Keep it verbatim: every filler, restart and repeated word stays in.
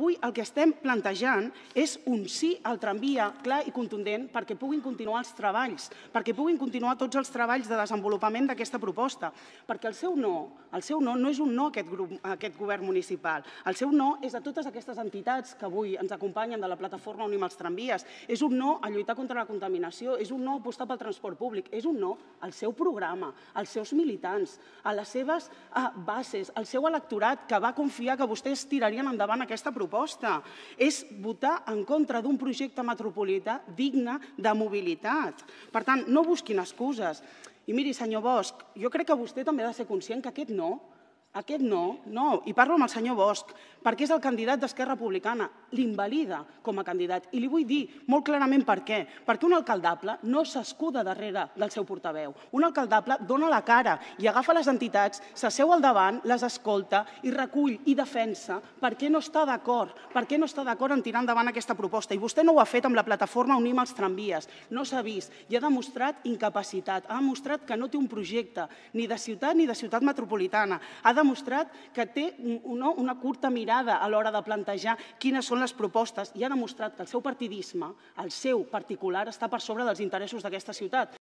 avui el que estem plantejant és un sí al tramvia clar i contundent perquè puguin continuar els treballs, perquè puguin continuar tots els treballs de desenvolupament d'aquesta proposta. Perquè el seu no, el seu no no és un no a aquest, grup, a aquest govern municipal. El seu no és a totes aquestes entitats que avui ens acompanyen de la plataforma Unim els tramvies. És un no a lluitar contra la contaminació, és un no a apostar pel transport públic, és un no al seu programa, als seus militants, a les seves a, bases, al seu electorat que va confiar que vostès tirarien endavant aquesta proposta. És votar en contra d'un projecte metropolità digne de mobilitat. Per tant, no busquin excuses. I miri, senyor Bosch, jo crec que vostè també ha de ser conscient que aquest no, aquest no, no, i parlo amb el senyor Bosch, perquè és el candidat d'Esquerra Republicana, l'invalida com a candidat. I li vull dir molt clarament per què. Perquè un alcaldable no s'escuda darrere del seu portaveu. Un alcaldable dona la cara i agafa les entitats, s'asseu al davant, les escolta i recull i defensa per què no està d'acord, per què no està d'acord en tirar endavant aquesta proposta. I vostè no ho ha fet amb la plataforma Unim els tramvies. No s'ha vist i ha demostrat incapacitat, ha demostrat que no té un projecte ni de ciutat ni de ciutat metropolitana. Ha demostrat que té una curta mirada a l'hora de plantejar quines són les propostes i ha demostrat que el seu partidisme, el seu particular, està per sobre dels interessos d'aquesta ciutat.